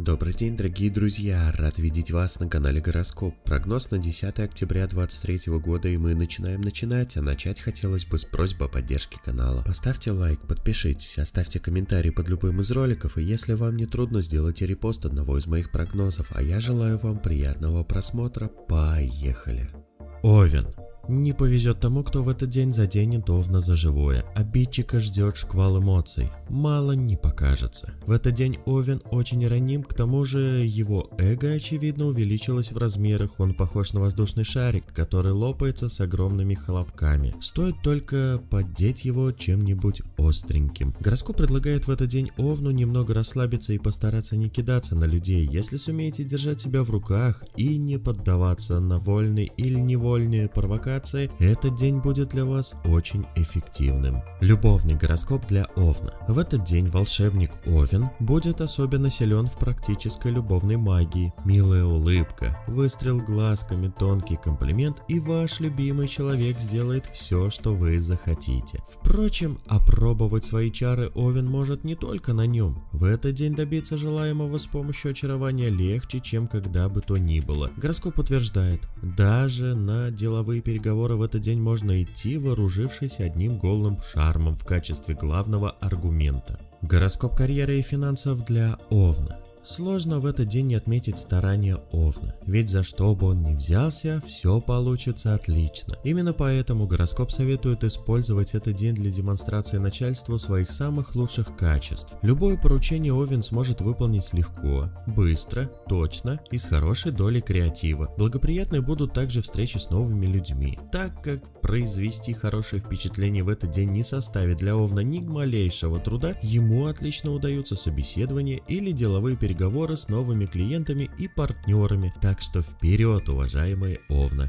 Добрый день, дорогие друзья! Рад видеть вас на канале Гороскоп. Прогноз на 10 октября 2023 года, и мы начинаем. А начать хотелось бы с просьбы о поддержке канала. Поставьте лайк, подпишитесь, оставьте комментарий под любым из роликов, и если вам не трудно, сделайте репост одного из моих прогнозов. А я желаю вам приятного просмотра. Поехали! Овен. Не повезет тому, кто в этот день заденет Овна за живое. Обидчика ждет шквал эмоций. Мало не покажется. В этот день Овен очень раним, к тому же его эго очевидно увеличилось в размерах. Он похож на воздушный шарик, который лопается с огромными хлопками. Стоит только поддеть его чем-нибудь остреньким. Гороскоп предлагает в этот день Овну немного расслабиться и постараться не кидаться на людей. Если сумеете держать себя в руках и не поддаваться на вольные или невольные провокации, этот день будет для вас очень эффективным. Любовный гороскоп для Овна. В этот день волшебник Овен будет особенно силен в практической любовной магии. Милая улыбка, выстрел глазками, тонкий комплимент, и ваш любимый человек сделает все, что вы захотите. Впрочем, опробовать свои чары Овен может не только на нем. В этот день добиться желаемого с помощью очарования легче, чем когда бы то ни было. Гороскоп утверждает, даже на деловые переговоры в этот день можно идти, вооружившись одним голым шармом в качестве главного аргумента. Гороскоп карьеры и финансов для Овна. Сложно в этот день не отметить старания Овна, ведь за что бы он ни взялся, все получится отлично. Именно поэтому гороскоп советует использовать этот день для демонстрации начальству своих самых лучших качеств. Любое поручение Овен сможет выполнить легко, быстро, точно и с хорошей долей креатива. Благоприятны будут также встречи с новыми людьми, так как произвести хорошее впечатление в этот день не составит для Овна ни малейшего труда. Ему отлично удаются собеседования или деловые переговоры с новыми клиентами и партнерами, так что вперед, уважаемые Овны!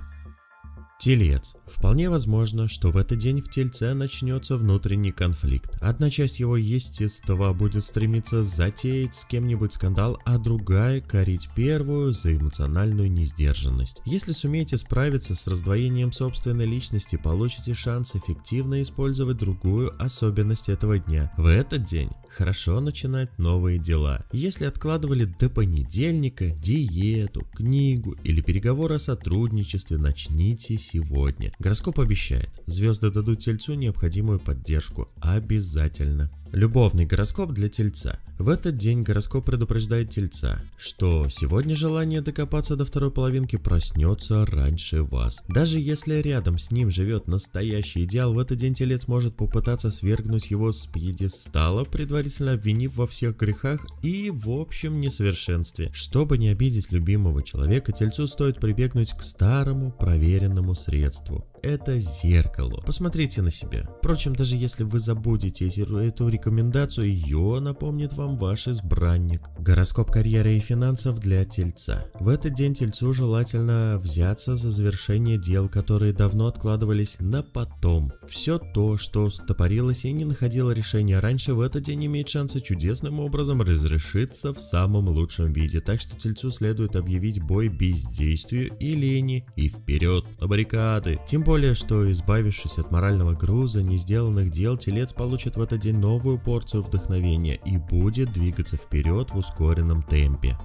Телец. Вполне возможно, что в этот день в Тельце начнется внутренний конфликт. Одна часть его естества будет стремиться затеять с кем-нибудь скандал, а другая корить первую за эмоциональную несдержанность. Если сумеете справиться с раздвоением собственной личности, получите шанс эффективно использовать другую особенность этого дня. В этот день хорошо начинать новые дела. Если откладывали до понедельника диету, книгу или переговоры о сотрудничестве, начните сегодня. Гороскоп обещает, звезды дадут Тельцу необходимую поддержку. Обязательно. Любовный гороскоп для Тельца. В этот день гороскоп предупреждает Тельца, что сегодня желание докопаться до второй половинки проснется раньше вас. Даже если рядом с ним живет настоящий идеал, в этот день Телец может попытаться свергнуть его с пьедестала, предварительно обвинив во всех грехах и в общем несовершенстве. Чтобы не обидеть любимого человека, Тельцу стоит прибегнуть к старому проверенному средству. Это зеркало. Посмотрите на себя. Впрочем, даже если вы забудете эту рекомендацию, ее напомнит вам ваш избранник. Гороскоп карьеры и финансов для Тельца. В этот день Тельцу желательно взяться за завершение дел, которые давно откладывались на потом. Все то, что стопорилось и не находило решения раньше, в этот день имеет шансы чудесным образом разрешиться в самом лучшем виде. Так что Тельцу следует объявить бой бездействию и лени и вперед на баррикады. Тем более, что избавившись от морального груза несделанных дел, Телец получит в этот день новую порцию вдохновения и будет двигаться вперед в ускоренном темпе.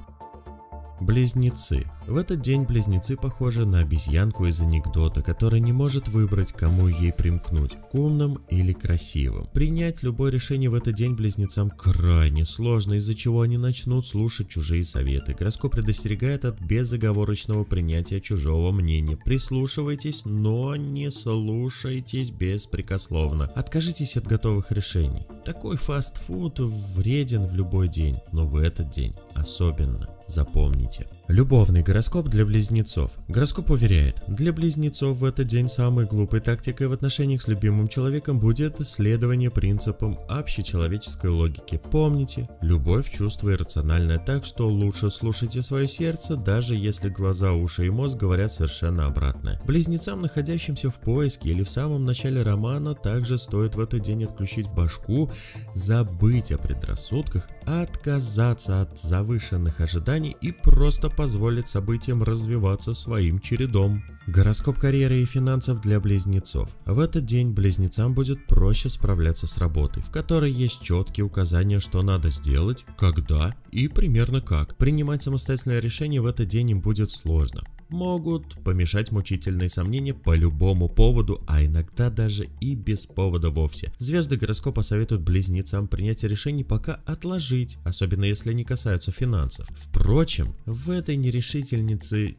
Близнецы. В этот день близнецы похожи на обезьянку из анекдота, которая не может выбрать, кому ей примкнуть, к умным или красивым. Принять любое решение в этот день близнецам крайне сложно, из-за чего они начнут слушать чужие советы. Гороскоп предостерегает от безоговорочного принятия чужого мнения. Прислушивайтесь, но не слушайтесь беспрекословно. Откажитесь от готовых решений. Такой фастфуд вреден в любой день, но в этот день особенно. Запомните. Любовный гороскоп для близнецов. Гороскоп уверяет, для близнецов в этот день самой глупой тактикой в отношениях с любимым человеком будет следование принципам общечеловеческой логики. Помните, любовь, чувство иррациональное, так что лучше слушайте свое сердце, даже если глаза, уши и мозг говорят совершенно обратное. Близнецам, находящимся в поиске или в самом начале романа, также стоит в этот день отключить башку, забыть о предрассудках, отказаться от завышенных ожиданий и просто просто позволит событиям развиваться своим чередом. Гороскоп карьеры и финансов для близнецов. В этот день близнецам будет проще справляться с работой, в которой есть четкие указания, что надо сделать, когда и примерно как. Принимать самостоятельное решение в этот день им будет сложно. Могут помешать мучительные сомнения по любому поводу, а иногда даже и без повода вовсе. Звезды гороскопа советуют близнецам принятие решений пока отложить, особенно если они касаются финансов. Впрочем, в этой нерешительности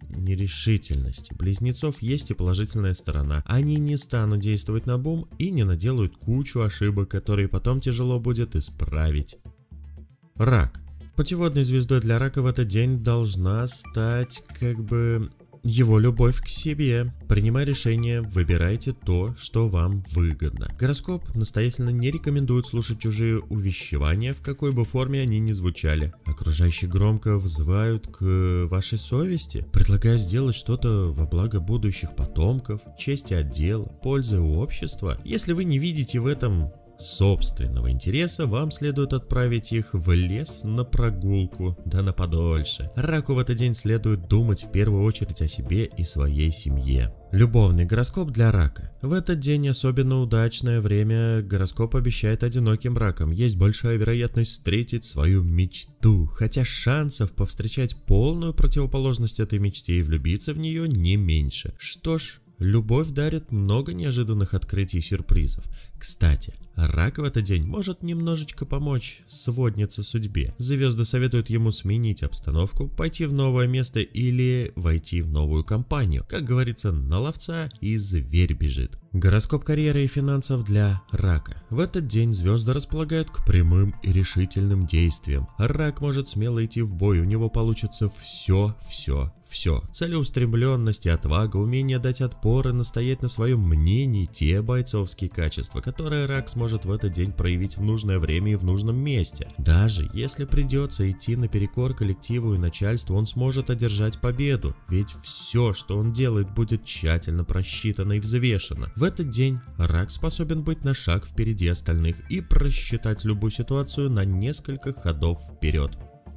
близнецов есть и положительная сторона. Они не станут действовать наобум и не наделают кучу ошибок, которые потом тяжело будет исправить. Рак. Путеводной звездой для рака в этот день должна стать его любовь к себе. Принимая решение, выбирайте то, что вам выгодно. Гороскоп настоятельно не рекомендует слушать чужие увещевания, в какой бы форме они ни звучали. Окружающие громко взывают к вашей совести, предлагают сделать что-то во благо будущих потомков, чести отдела, пользы общества. Если вы не видите в этом собственного интереса, вам следует отправить их в лес на прогулку, да на подольше. Раку в этот день следует думать в первую очередь о себе и своей семье. Любовный гороскоп для рака. В этот день особенно удачное время. Гороскоп обещает одиноким ракам. Есть большая вероятность встретить свою мечту, хотя шансов повстречать полную противоположность этой мечте и влюбиться в нее не меньше. Что ж, любовь дарит много неожиданных открытий и сюрпризов. Кстати, рак в этот день может немножечко помочь своднице судьбе. Звезды советуют ему сменить обстановку, пойти в новое место или войти в новую компанию. Как говорится, на ловца и зверь бежит. Гороскоп карьеры и финансов для рака. В этот день звезды располагают к прямым и решительным действиям. Рак может смело идти в бой, у него получится все. Целеустремленность и отвага, умение дать отпор и настоять на своем мнении – те бойцовские качества, которые рак сможет в этот день проявить в нужное время и в нужном месте. Даже если придется идти наперекор коллективу и начальству, он сможет одержать победу, ведь все, что он делает, будет тщательно просчитано и взвешено. В этот день рак способен быть на шаг впереди остальных и просчитать любую ситуацию на несколько ходов вперед.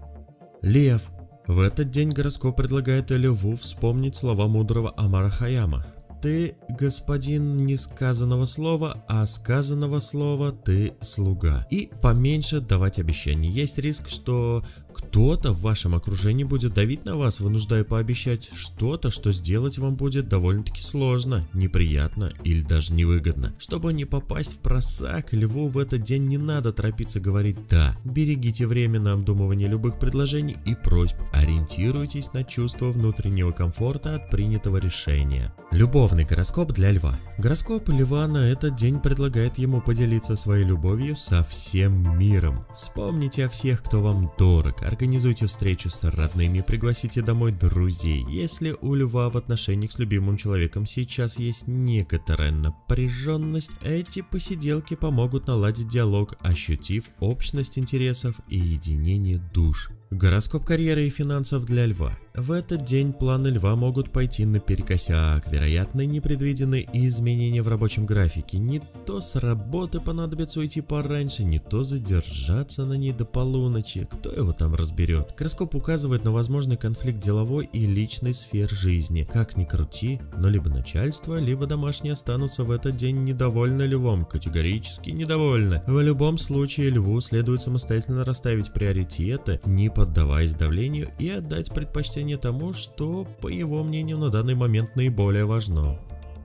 Лев. В этот день гороскоп предлагает льву вспомнить слова мудрого Омара Хайяма. Ты господин не сказанного слова, а сказанного слова ты слуга. И поменьше давать обещаний. Есть риск, что кто-то в вашем окружении будет давить на вас, вынуждая пообещать что-то, что сделать вам будет довольно-таки сложно, неприятно или даже невыгодно. Чтобы не попасть в просак, льву в этот день не надо торопиться говорить «да». Берегите время на обдумывание любых предложений и просьб. Ориентируйтесь на чувство внутреннего комфорта от принятого решения. Любовный гороскоп для льва. Гороскоп льва на этот день предлагает ему поделиться своей любовью со всем миром. Вспомните о всех, кто вам дорог, организуйте встречу с родными, пригласите домой друзей. Если у льва в отношениях с любимым человеком сейчас есть некоторая напряженность, эти посиделки помогут наладить диалог, ощутив общность интересов и единение душ. Гороскоп карьеры и финансов для льва. В этот день планы льва могут пойти наперекосяк, вероятно, непредвиденные изменения в рабочем графике. Не то с работы понадобится уйти пораньше, не то задержаться на ней до полуночи, кто его там разберет. Гороскоп указывает на возможный конфликт деловой и личной сфер жизни. Как ни крути, но либо начальство, либо домашние останутся в этот день недовольны львом, категорически недовольны. В любом случае льву следует самостоятельно расставить приоритеты, не поддаваясь давлению, и отдать предпочтение тому, что, по его мнению, на данный момент наиболее важно.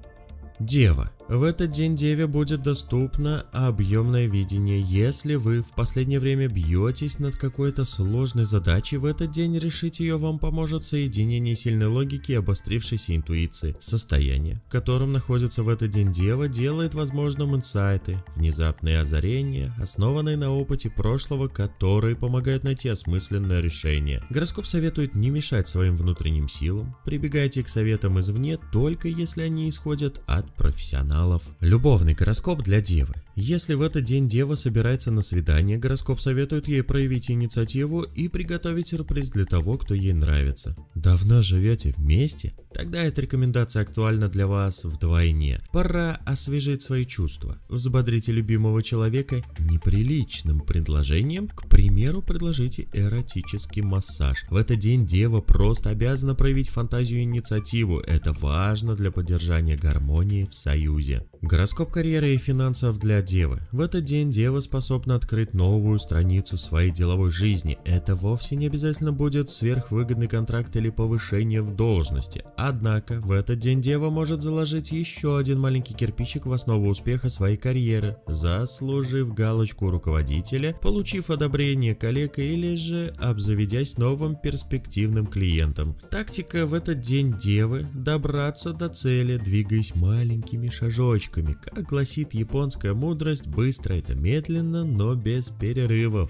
Дева. В этот день Деве будет доступно объемное видение. Если вы в последнее время бьетесь над какой-то сложной задачей, в этот день решить ее вам поможет соединение сильной логики и обострившейся интуиции. Состояние, в котором находится в этот день Дева, делает возможным инсайты, внезапные озарения, основанные на опыте прошлого, которые помогают найти осмысленное решение. Гороскоп советует не мешать своим внутренним силам, прибегайте к советам извне только если они исходят от профессионалов. Любовный гороскоп для Девы. Если в этот день Дева собирается на свидание, гороскоп советует ей проявить инициативу и приготовить сюрприз для того, кто ей нравится. Давно живете вместе? Тогда эта рекомендация актуальна для вас вдвойне. Пора освежить свои чувства. Взбодрите любимого человека неприличным предложением. К примеру, предложите эротический массаж. В этот день дева просто обязана проявить фантазию и инициативу. Это важно для поддержания гармонии в союзе. Гороскоп карьеры и финансов для девы. В этот день дева способна открыть новую страницу своей деловой жизни. Это вовсе не обязательно будет сверхвыгодный контракт или повышение в должности. Однако в этот день дева может заложить еще один маленький кирпичик в основу успеха своей карьеры, заслужив галочку руководителя, получив одобрение коллег или же обзаведясь новым перспективным клиентом. Тактика в этот день девы – добраться до цели, двигаясь маленькими шажочками. Как гласит японская мудрость, быстро это медленно, но без перерывов.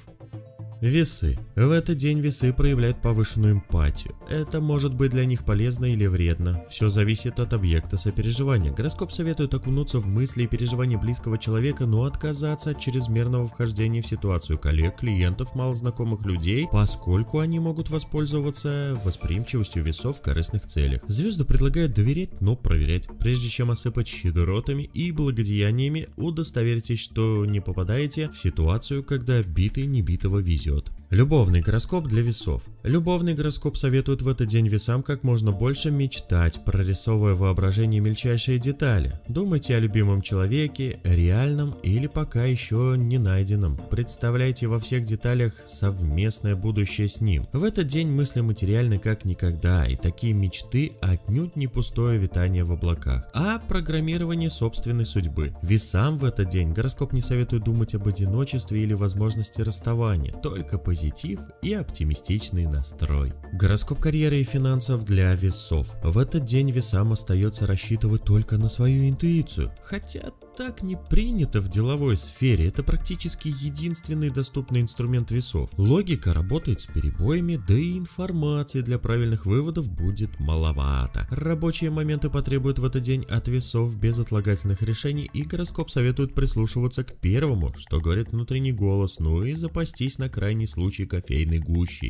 Весы. В этот день весы проявляют повышенную эмпатию. Это может быть для них полезно или вредно. Все зависит от объекта сопереживания. Гороскоп советует окунуться в мысли и переживания близкого человека, но отказаться от чрезмерного вхождения в ситуацию коллег, клиентов, малознакомых людей, поскольку они могут воспользоваться восприимчивостью весов в корыстных целях. Звезды предлагают доверять, но проверять. Прежде чем осыпать щедротами и благодеяниями, удостоверьтесь, что не попадаете в ситуацию, когда битый небитого везет. Любовный гороскоп для весов. Любовный гороскоп советует в этот день весам как можно больше мечтать, прорисовывая в воображении мельчайшие детали. Думайте о любимом человеке, реальном или пока еще не найденном. Представляйте во всех деталях совместное будущее с ним. В этот день мысли материальны как никогда, и такие мечты отнюдь не пустое витание в облаках, а программирование собственной судьбы. Весам в этот день гороскоп не советует думать об одиночестве или возможности расставания, только позитив и оптимистичный настрой. Гороскоп карьеры и финансов для весов. В этот день весам остается рассчитывать только на свою интуицию, хотя так не принято в деловой сфере. Это практически единственный доступный инструмент весов. Логика работает с перебоями, да и информации для правильных выводов будет маловато. Рабочие моменты потребуют в этот день от весов безотлагательных решений, и гороскоп советует прислушиваться к первому, что говорит внутренний голос, ну и запастись на крайний случай кофейной гущей.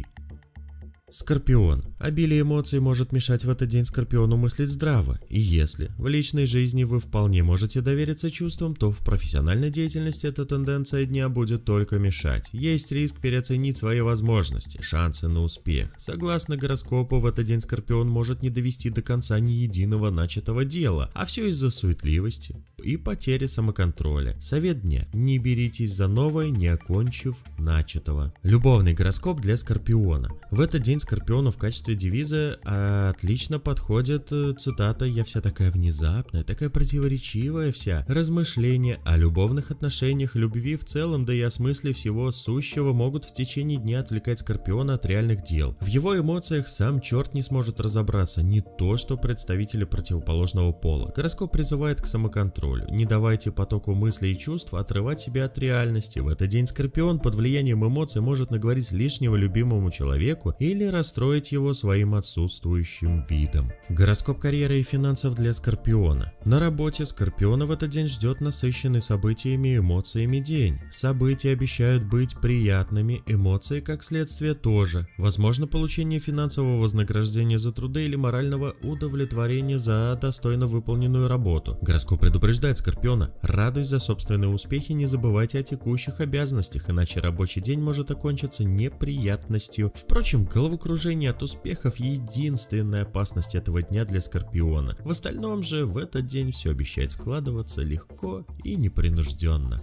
Скорпион. Обилие эмоций может мешать в этот день Скорпиону мыслить здраво, и если в личной жизни вы вполне можете довериться чувствам, то в профессиональной деятельности эта тенденция дня будет только мешать. Есть риск переоценить свои возможности, шансы на успех. Согласно гороскопу, в этот день Скорпион может не довести до конца ни единого начатого дела, а все из-за суетливости и потери самоконтроля. Совет дня: не беритесь за новое, не окончив начатого. Любовный гороскоп для Скорпиона. В этот день Скорпиону в качестве девиза отлично подходит цитата: «Я вся такая внезапная, такая противоречивая вся». Размышления о любовных отношениях, любви в целом, да и о смысле всего сущего могут в течение дня отвлекать Скорпиона от реальных дел. В его эмоциях сам черт не сможет разобраться, не то что представители противоположного пола. Гороскоп призывает к самоконтролю. Не давайте потоку мыслей и чувств отрывать себя от реальности. В этот день Скорпион под влиянием эмоций может наговорить лишнего любимому человеку или расстроить его своим отсутствующим видом. Гороскоп карьеры и финансов для Скорпиона. На работе Скорпиона в этот день ждет насыщенный событиями и эмоциями день. События обещают быть приятными, эмоции как следствие тоже. Возможно получение финансового вознаграждения за труды или морального удовлетворения за достойно выполненную работу. Гороскоп предупреждает Скорпиона: радуясь за собственные успехи, не забывайте о текущих обязанностях, иначе рабочий день может окончиться неприятностью. Впрочем, головокружение от успехов — единственная опасность этого дня для Скорпиона. В остальном же в этот день все обещает складываться легко и непринужденно.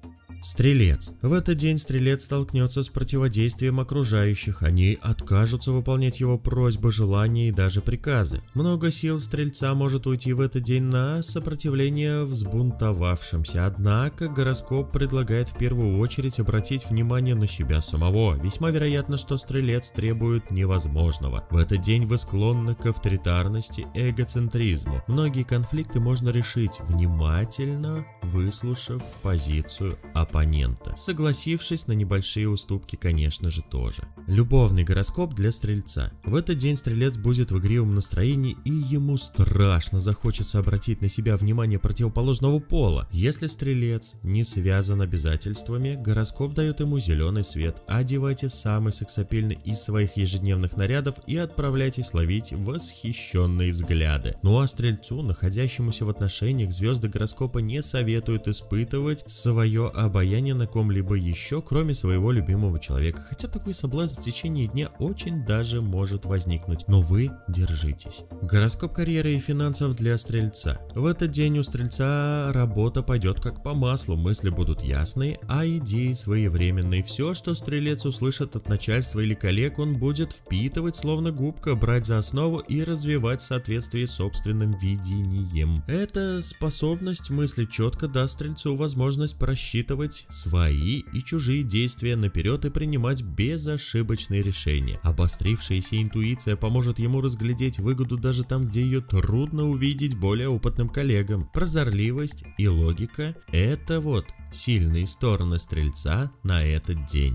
Стрелец. В этот день Стрелец столкнется с противодействием окружающих, они откажутся выполнять его просьбы, желания и даже приказы. Много сил Стрельца может уйти в этот день на сопротивление взбунтовавшимся, однако гороскоп предлагает в первую очередь обратить внимание на себя самого. Весьма вероятно, что Стрелец требует невозможного. В этот день вы склонны к авторитарности, эгоцентризму. Многие конфликты можно решить, внимательно выслушав позицию оппонента. оппонента, согласившись на небольшие уступки, конечно же, тоже. Любовный гороскоп для Стрельца. В этот день Стрелец будет в игривом настроении, и ему страшно захочется обратить на себя внимание противоположного пола. Если Стрелец не связан обязательствами, гороскоп дает ему зеленый свет. Одевайте самый сексапильный из своих ежедневных нарядов и отправляйтесь ловить восхищенные взгляды. Ну а Стрельцу, находящемуся в отношениях, звезды гороскопа не советуют испытывать свое обаяние на ком-либо еще, кроме своего любимого человека. Хотя такой соблазн в течение дня очень даже может возникнуть. Но вы держитесь. Гороскоп карьеры и финансов для Стрельца. В этот день у Стрельца работа пойдет как по маслу, мысли будут ясные, а идеи своевременные. Все, что Стрелец услышит от начальства или коллег, он будет впитывать словно губка, брать за основу и развивать в соответствии с собственным видением. Эта способность мыслить четко даст Стрельцу возможность просчитывать свои и чужие действия наперед и принимать безошибочные решения. Обострившаяся интуиция поможет ему разглядеть выгоду даже там, где ее трудно увидеть более опытным коллегам. Прозорливость и логика – это вот сильные стороны Стрельца на этот день.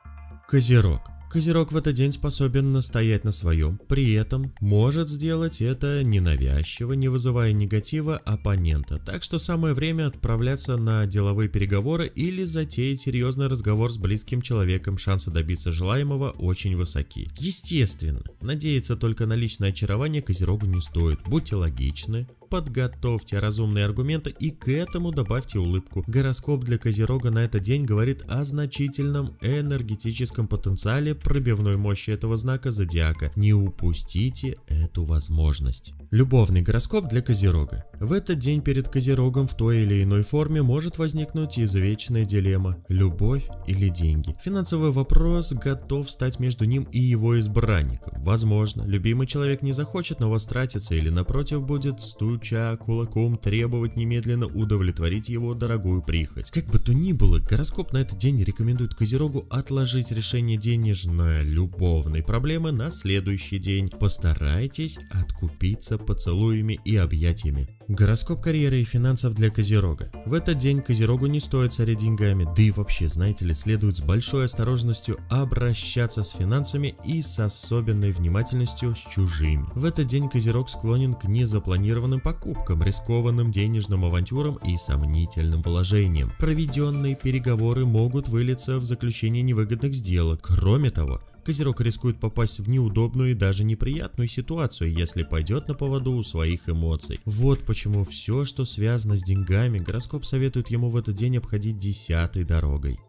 Козерог. Козерог в этот день способен настоять на своем, при этом может сделать это ненавязчиво, не вызывая негатива оппонента. Так что самое время отправляться на деловые переговоры или затеять серьезный разговор с близким человеком. Шансы добиться желаемого очень высоки. Естественно, надеяться только на личное очарование Козерогу не стоит. Будьте логичны, подготовьте разумные аргументы и к этому добавьте улыбку. Гороскоп для Козерога на этот день говорит о значительном энергетическом потенциале пробивной мощи этого знака зодиака. Не упустите эту возможность. Любовный гороскоп для Козерога. В этот день перед Козерогом в той или иной форме может возникнуть извечная дилемма – любовь или деньги. Финансовый вопрос готов стать между ним и его избранником. Возможно, любимый человек не захочет на вас тратиться или напротив будет стуча кулаком требовать немедленно удовлетворить его дорогую прихоть. Как бы то ни было, гороскоп на этот день рекомендует Козерогу отложить решение денежно-любовной проблемы на следующий день. Постарайтесь откупиться поцелуями и объятиями. Гороскоп карьеры и финансов для Козерога. В этот день Козерогу не стоит царить деньгами, да и вообще, знаете ли, следует с большой осторожностью обращаться с финансами и с особенной внимательностью с чужими. В этот день Козерог склонен к незапланированным покупкам, рискованным денежным авантюрам и сомнительным вложениям. Проведенные переговоры могут вылиться в заключение невыгодных сделок. Кроме того, Козерог рискует попасть в неудобную и даже неприятную ситуацию, если пойдет на поводу у своих эмоций. Вот почему все, что связано с деньгами, гороскоп советует ему в этот день обходить 10-й дорогой.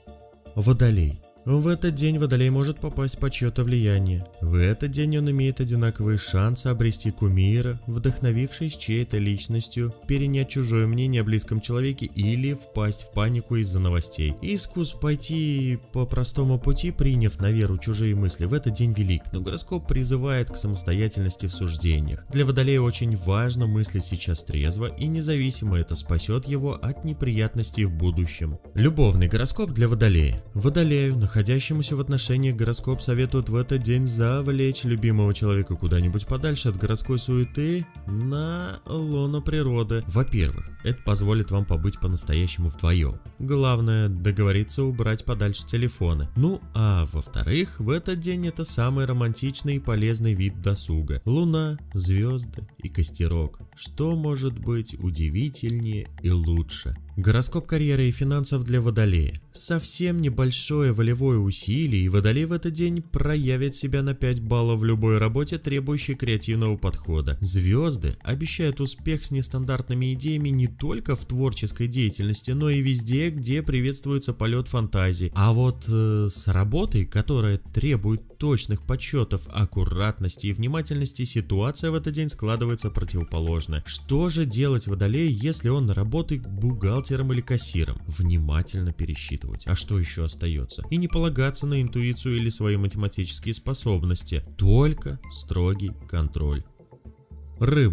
Водолей. В этот день Водолей может попасть под чье-то влияние. В этот день он имеет одинаковые шансы обрести кумира, вдохновившись чьей-то личностью, перенять чужое мнение о близком человеке или впасть в панику из-за новостей. Искус пойти по простому пути, приняв на веру чужие мысли, в этот день велик, но гороскоп призывает к самостоятельности в суждениях. Для Водолея очень важно мыслить сейчас трезво и независимо, это спасет его от неприятностей в будущем. Любовный гороскоп для Водолея. Водолею, находящемуся в отношениях, гороскоп советует в этот день завлечь любимого человека куда-нибудь подальше от городской суеты на лоно природы. Во-первых, это позволит вам побыть по-настоящему вдвоем. Главное, договориться убрать подальше телефоны. Ну а во-вторых, в этот день это самый романтичный и полезный вид досуга. Луна, звезды и костерок. Что может быть удивительнее и лучше? Гороскоп карьеры и финансов для Водолея. Совсем небольшое волевое усилие, и Водолей в этот день проявит себя на 5 баллов в любой работе, требующей креативного подхода. Звезды обещают успех с нестандартными идеями не только в творческой деятельности, но и везде, где приветствуется полет фантазии. А вот с работой, которая требует точных подсчетов, аккуратности и внимательности, ситуация в этот день складывается противоположная. Что же делать Водолею, если он работает бухгалтером или кассиром? Внимательно пересчитывать. А что еще остается? И не полагаться на интуицию или свои математические способности. Только строгий контроль. Рыбы.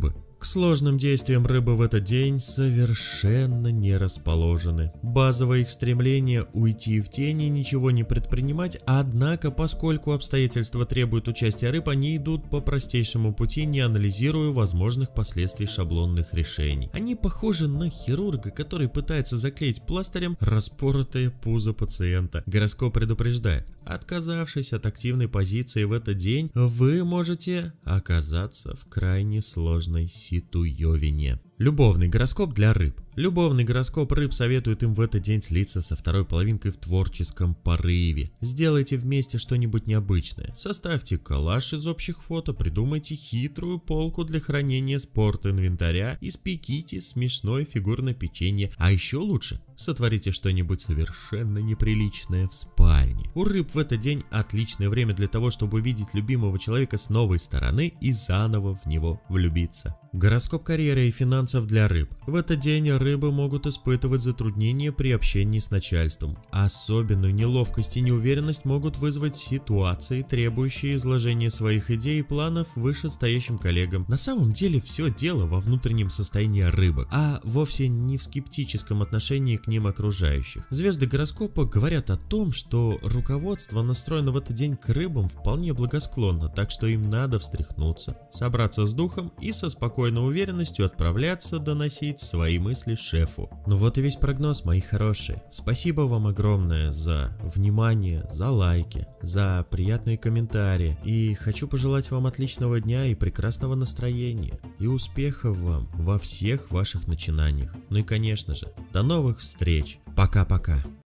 К сложным действиям рыбы в этот день совершенно не расположены. Базовое их стремление уйти в тень и ничего не предпринимать, однако, поскольку обстоятельства требуют участия рыб, они идут по простейшему пути, не анализируя возможных последствий шаблонных решений. Они похожи на хирурга, который пытается заклеить пластырем распоротое пузо пациента. Гороскоп предупреждает: отказавшись от активной позиции в этот день, вы можете оказаться в крайне сложной ситуевине. Любовный гороскоп для рыб. Любовный гороскоп рыб советует им в этот день слиться со второй половинкой в творческом порыве. Сделайте вместе что-нибудь необычное. Составьте коллаж из общих фото, придумайте хитрую полку для хранения спорт-инвентаря, испеките смешное фигурное печенье. А еще лучше, сотворите что-нибудь совершенно неприличное в спальне. У рыб в этот день отличное время для того, чтобы увидеть любимого человека с новой стороны и заново в него влюбиться. Гороскоп карьеры и финансов для рыб. В этот день рыбы могут испытывать затруднения при общении с начальством. Особенную неловкость и неуверенность могут вызвать ситуации, требующие изложения своих идей и планов вышестоящим коллегам. На самом деле все дело во внутреннем состоянии рыбок, а вовсе не в скептическом отношении к ним окружающих. Звезды гороскопа говорят о том, что руководство настроено в этот день к рыбам вполне благосклонно, так что им надо встряхнуться, собраться с духом и со спокойной уверенностью отправляться доносить свои мысли шефу. Ну вот и весь прогноз, мои хорошие. Спасибо вам огромное за внимание, за лайки, за приятные комментарии. И хочу пожелать вам отличного дня и прекрасного настроения. И успехов вам во всех ваших начинаниях. Ну и конечно же, до новых встреч. Пока-пока.